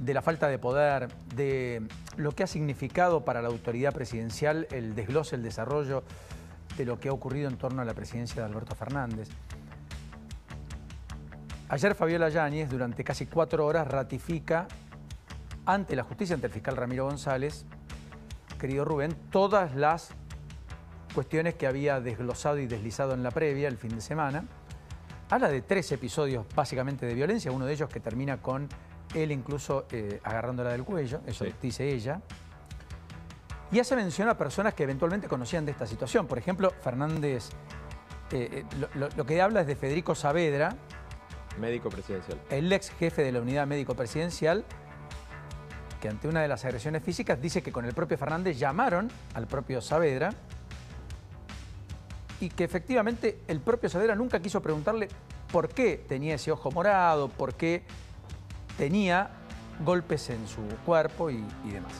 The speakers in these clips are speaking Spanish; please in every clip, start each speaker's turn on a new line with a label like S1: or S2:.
S1: de la falta de poder, de lo que ha significado para la autoridad presidencial el desglose, el desarrollo de lo que ha ocurrido en torno a la presidencia de Alberto Fernández. Ayer Fabiola Yáñez, durante casi 4 horas, ratifica ante la justicia, ante el fiscal Ramiro González, querido Rubén, todas las cuestiones que había desglosado y deslizado en la previa el fin de semana. Habla de 3 episodios básicamente de violencia, uno de ellos que termina con él incluso agarrándola del cuello, eso sí dice ella. Y hace mención a personas que eventualmente conocían de esta situación. Por ejemplo, Fernández, lo que habla es de Federico Saavedra,
S2: médico presidencial.
S1: El ex jefe de la unidad médico presidencial, que ante una de las agresiones físicas dice que con el propio Fernández llamaron al propio Saavedra y que efectivamente el propio Saavedra nunca quiso preguntarle por qué tenía ese ojo morado, por qué tenía golpes en su cuerpo y demás.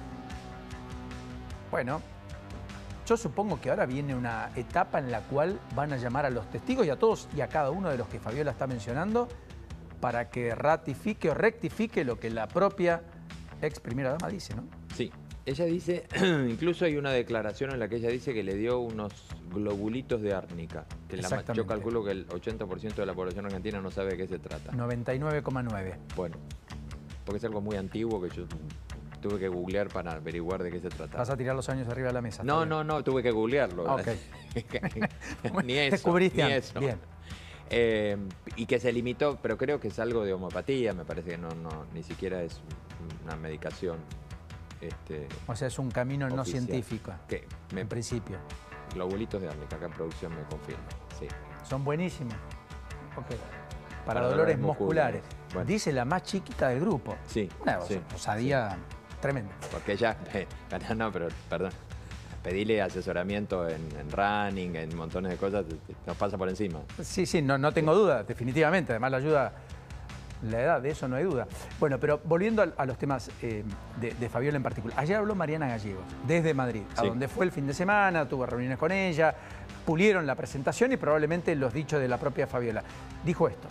S1: Bueno, yo supongo que ahora viene una etapa en la cual van a llamar a los testigos y a todos y a cada uno de los que Fabiola está mencionando para que ratifique o rectifique lo que la propia ex primera dama dice, ¿no?
S2: Sí, ella dice, incluso hay una declaración en la que ella dice que le dio unos globulitos de árnica. Que yo calculo que el 80% de la población argentina no sabe de qué se trata.
S1: 99,9.
S2: Bueno, porque es algo muy antiguo que yo tuve que googlear para averiguar de qué se trata.
S1: ¿Vas a tirar los años arriba de la mesa?
S2: No, tuve que googlearlo.
S1: Ok.
S2: Ni eso.
S1: Descubriste
S2: ni
S1: antes.
S2: eso.
S1: Bien.
S2: Y que se limitó, pero creo que es algo de homeopatía, me parece que ni siquiera es una medicación.
S1: O sea, es un camino no
S2: oficial.
S1: científico, en principio.
S2: Globulitos de árnica, acá en producción me confirma. Sí.
S1: Son buenísimos. Okay. Para dolores musculares. Bueno. Dice la más chiquita del grupo.
S2: Sí.
S1: Una osadía tremenda.
S2: Porque ella, no, pero perdón, pedirle asesoramiento en running, en montones de cosas, nos pasa por encima.
S1: Sí, no tengo duda, definitivamente. Además la ayuda la edad, de eso no hay duda. Bueno, pero volviendo a los temas de Fabiola en particular. Ayer habló Mariana Gallegos, desde Madrid, a donde fue el fin de semana, tuvo reuniones con ella, pulieron la presentación y probablemente los dichos de la propia Fabiola. Dijo esto.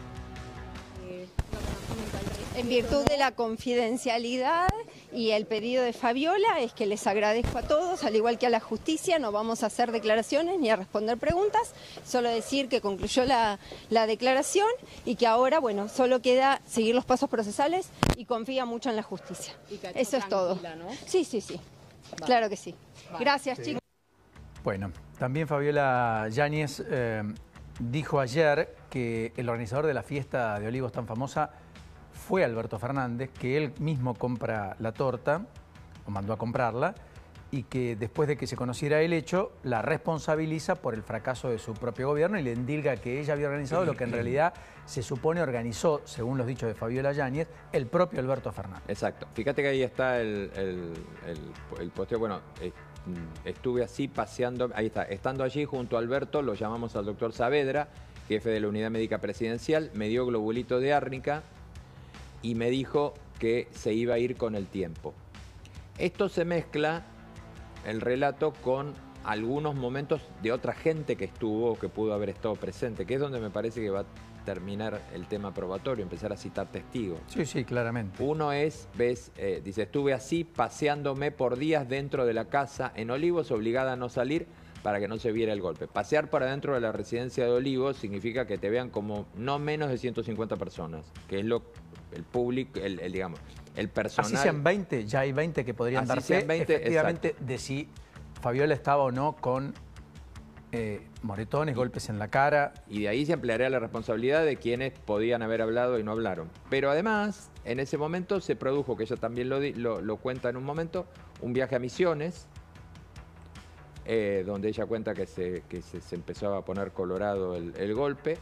S3: En virtud de la confidencialidad y el pedido de Fabiola es que les agradezco a todos, al igual que a la justicia, no vamos a hacer declaraciones ni a responder preguntas, solo decir que concluyó la declaración y que ahora, bueno, solo queda seguir los pasos procesales y confía mucho en la justicia. Eso es todo. ¿No? Sí, vale. Claro que sí. Vale. Gracias, chicos.
S1: Bueno, también Fabiola Yáñez dijo ayer que el organizador de la fiesta de Olivos tan famosa fue Alberto Fernández, que él mismo compra la torta, o mandó a comprarla, y que después de que se conociera el hecho, la responsabiliza por el fracaso de su propio gobierno y le endilga que ella había organizado lo que en realidad se supone organizó, según los dichos de Fabiola Yáñez, el propio Alberto Fernández.
S2: Exacto. Fíjate que ahí está el posteo. Bueno, estuve así paseando, ahí está, estando allí junto a Alberto, lo llamamos al doctor Saavedra, jefe de la unidad médica presidencial, me dio globulito de árnica y me dijo que se iba a ir con el tiempo. Esto se mezcla el relato con algunos momentos de otra gente que estuvo, que pudo haber estado presente, que es donde me parece que va a terminar el tema probatorio, empezar a citar testigos.
S1: Sí, claramente.
S2: Uno es, dice, estuve así paseándome por días dentro de la casa en Olivos, obligada a no salir para que no se viera el golpe. Pasear para dentro de la residencia de Olivos significa que te vean como no menos de 150 personas, que es el público, digamos, el personal.
S1: Así sean 20, ya hay 20 que podrían dar fe, efectivamente, de si Fabiola estaba o no con moretones, golpes en la cara.
S2: Y de ahí se ampliaría la responsabilidad de quienes podían haber hablado y no hablaron. Pero además, en ese momento se produjo, que ella también lo cuenta en un momento, un viaje a Misiones, donde ella cuenta que se empezó a poner colorado el golpe.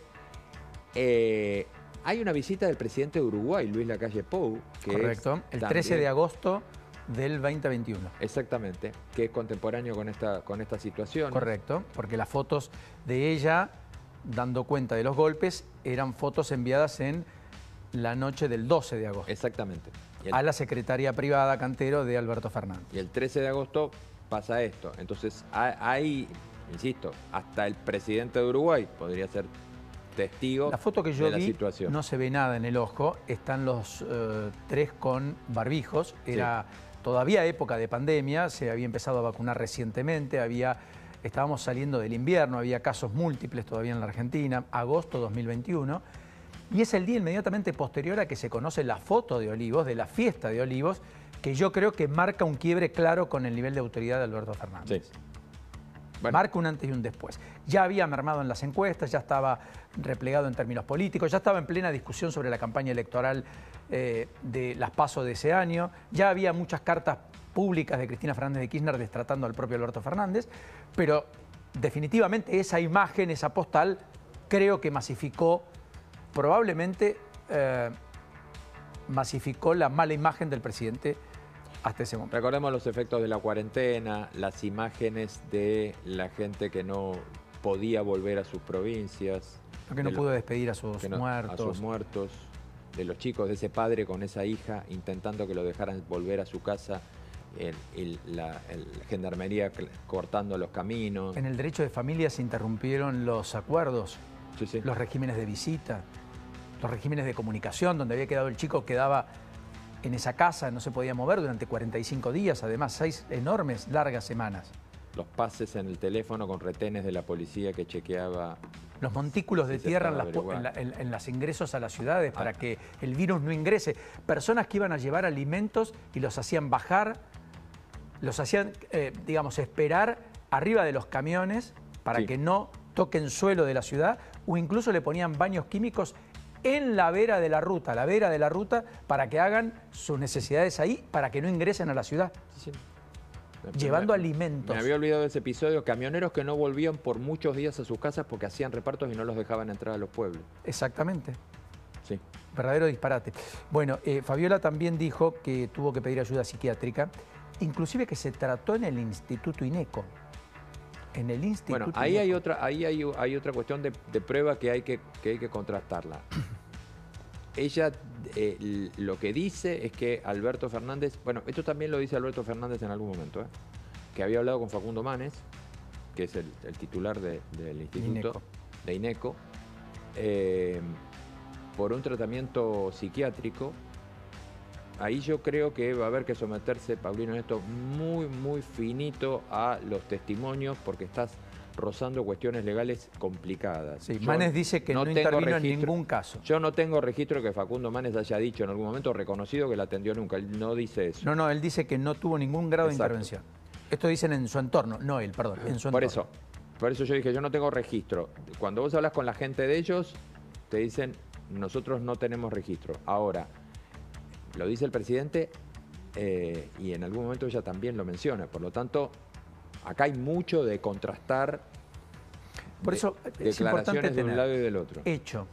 S2: Hay una visita del presidente de Uruguay, Luis Lacalle Pou.
S1: Correcto, el 13 de agosto del 2021.
S2: Exactamente, que es contemporáneo con esta situación.
S1: Correcto, porque las fotos de ella, dando cuenta de los golpes, eran fotos enviadas en la noche del 12 de agosto.
S2: Exactamente.
S1: A la secretaria privada Cantero de Alberto Fernández.
S2: Y el 13 de agosto pasa esto. Entonces hay, insisto, hasta el presidente de Uruguay podría ser testigos
S1: La foto que yo
S2: de la
S1: vi
S2: situación.
S1: no se ve nada en el ojo, están los tres con barbijos, era todavía época de pandemia, se había empezado a vacunar recientemente, estábamos saliendo del invierno, había casos múltiples todavía en la Argentina, agosto 2021, y es el día inmediatamente posterior a que se conoce la foto de Olivos, de la fiesta de Olivos, que yo creo que marca un quiebre claro con el nivel de autoridad de Alberto Fernández.
S2: Sí. Bueno.
S1: Marca un antes y un después. Ya había mermado en las encuestas, ya estaba replegado en términos políticos, ya estaba en plena discusión sobre la campaña electoral de las PASO de ese año, ya había muchas cartas públicas de Cristina Fernández de Kirchner destratando al propio Alberto Fernández, pero definitivamente esa imagen, esa postal, creo que masificó, probablemente masificó la mala imagen del presidente hasta ese momento.
S2: Recordemos los efectos de la cuarentena, las imágenes de la gente que no podía volver a sus provincias.
S1: Que no pudo despedir a sus muertos.
S2: A sus muertos, de los chicos, de ese padre con esa hija intentando que lo dejaran volver a su casa, la gendarmería cortando los caminos.
S1: En el derecho de familia se interrumpieron los acuerdos,
S2: Sí.
S1: los regímenes de visita, los regímenes de comunicación, donde había quedado el chico, quedaba en esa casa, no se podía mover durante 45 días, además 6 enormes, largas semanas.
S2: Los pases en el teléfono con retenes de la policía que chequeaba.
S1: Los montículos de tierra en los ingresos a las ciudades para que el virus no ingrese. Personas que iban a llevar alimentos y los hacían bajar, los hacían, digamos, esperar arriba de los camiones para que no toquen suelo de la ciudad, o incluso le ponían baños químicos en la vera de la ruta, para que hagan sus necesidades ahí, para que no ingresen a la ciudad.
S2: Sí.
S1: Llevando alimentos.
S2: Me había olvidado de ese episodio. Camioneros que no volvían por muchos días a sus casas porque hacían repartos y no los dejaban entrar a los pueblos.
S1: Exactamente.
S2: Sí.
S1: Verdadero disparate. Bueno, Fabiola también dijo que tuvo que pedir ayuda psiquiátrica, inclusive que se trató en el Instituto INECO. En el Instituto
S2: Bueno, ahí
S1: INECO.
S2: hay otra cuestión de prueba que hay que contrastarla. Ella lo que dice es que Alberto Fernández, bueno, esto también lo dice Alberto Fernández en algún momento, que había hablado con Facundo Manes, que es el titular del instituto de INECO, por un tratamiento psiquiátrico. Ahí yo creo que va a haber que someterse, Paulino, en esto muy, muy finito a los testimonios, porque estás rozando cuestiones legales complicadas.
S1: Sí, Manes dice que no intervino en ningún caso.
S2: Yo no tengo registro que Facundo Manes haya dicho en algún momento, reconocido, que la atendió nunca. Él no dice eso.
S1: No, él dice que no tuvo ningún grado de intervención. Esto dicen en su entorno, no él, perdón, en su entorno.
S2: Por eso yo dije, yo no tengo registro. Cuando vos hablas con la gente de ellos, te dicen, nosotros no tenemos registro. Ahora, lo dice el presidente y en algún momento ella también lo menciona. Por lo tanto, acá hay mucho de contrastar.
S1: Por eso es importante
S2: de un lado y del otro.
S1: Hecho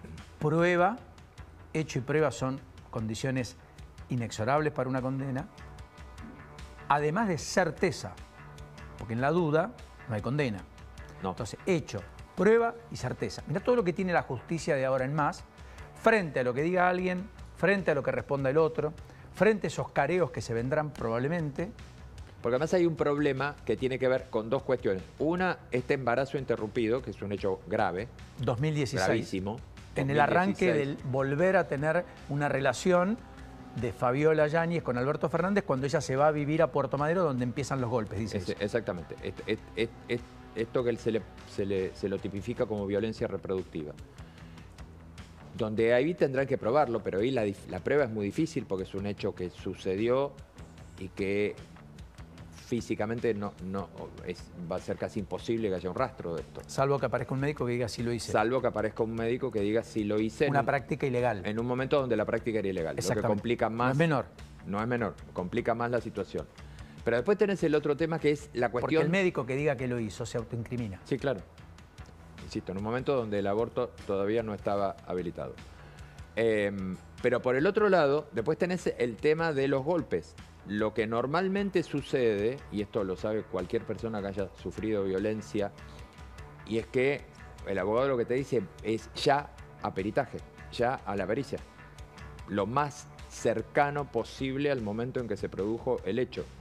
S1: y prueba son condiciones inexorables para una condena, además de certeza, porque en la duda no hay condena.
S2: No.
S1: Entonces, hecho, prueba y certeza. Mirá todo lo que tiene la justicia de ahora en más, frente a lo que diga alguien, frente a lo que responda el otro, frente a esos careos que se vendrán probablemente.
S2: Porque además hay un problema que tiene que ver con dos cuestiones. Una, este embarazo interrumpido, que es un hecho grave.
S1: 2016.
S2: Gravísimo.
S1: En el arranque del volver a tener una relación de Fabiola Yáñez con Alberto Fernández cuando ella se va a vivir a Puerto Madero, donde empiezan los golpes, dice eso.
S2: Exactamente. Esto que se lo tipifica como violencia reproductiva. Donde ahí tendrán que probarlo, pero ahí la prueba es muy difícil porque es un hecho que sucedió y que físicamente va a ser casi imposible que haya un rastro de esto.
S1: Salvo que aparezca un médico que diga si lo hice.
S2: Salvo que aparezca un médico que diga si lo hice.
S1: Una práctica ilegal.
S2: En un momento donde la práctica era ilegal. Lo que complica más.
S1: No es menor.
S2: No es menor, complica más la situación. Pero después tenés el otro tema que es la cuestión.
S1: Porque el médico que diga que lo hizo se autoincrimina.
S2: Sí, claro. Insisto, en un momento donde el aborto todavía no estaba habilitado. Pero por el otro lado, después tenés el tema de los golpes. Lo que normalmente sucede, y esto lo sabe cualquier persona que haya sufrido violencia, y es que el abogado lo que te dice es ya a peritaje, ya a la pericia. Lo más cercano posible al momento en que se produjo el hecho.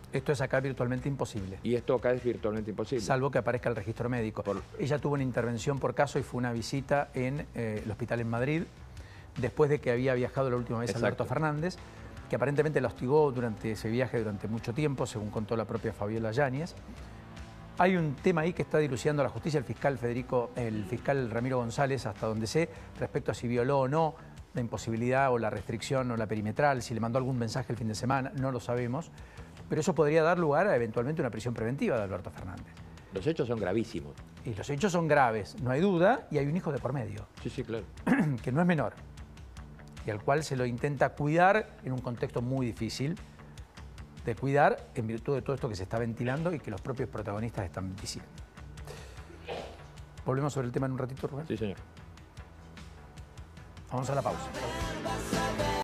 S1: Esto es acá virtualmente imposible.
S2: Y esto acá es virtualmente imposible.
S1: Salvo que aparezca el registro médico. Ella tuvo una intervención por caso y fue una visita en el hospital en Madrid, después de que había viajado la última vez Alberto Fernández, que aparentemente la hostigó durante ese viaje durante mucho tiempo, según contó la propia Fabiola Yáñez. Hay un tema ahí que está dilucidando la justicia, el fiscal Ramiro González, hasta donde sé, respecto a si violó o no la imposibilidad o la restricción o la perimetral, si le mandó algún mensaje el fin de semana, no lo sabemos. Pero eso podría dar lugar a eventualmente una prisión preventiva de Alberto Fernández.
S2: Los hechos son gravísimos.
S1: Y los hechos son graves, no hay duda, y hay un hijo de por medio.
S2: Sí, sí, claro.
S1: Que no es menor, y al cual se lo intenta cuidar en un contexto muy difícil de cuidar en virtud de todo esto que se está ventilando y que los propios protagonistas están diciendo. Volvemos sobre el tema en un ratito, Rubén.
S2: Sí, señor.
S1: Vamos a la pausa.